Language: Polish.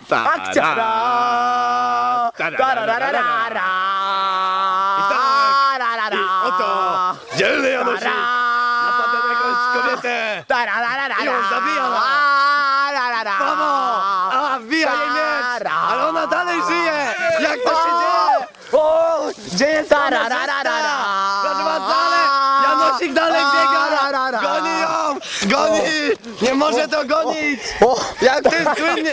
Akcja! I oto dzielny Janosik napada na jakąś kobietę i ją zabija. Mamo! A, wbija jej miecz! Ale ona dalej żyje! Jak to się dzieje? O! Dzieje się Proszę was, dalej! Janosik dalej biega! Goni ją! Goni! Nie może to gonić! Jak to jest słynnie!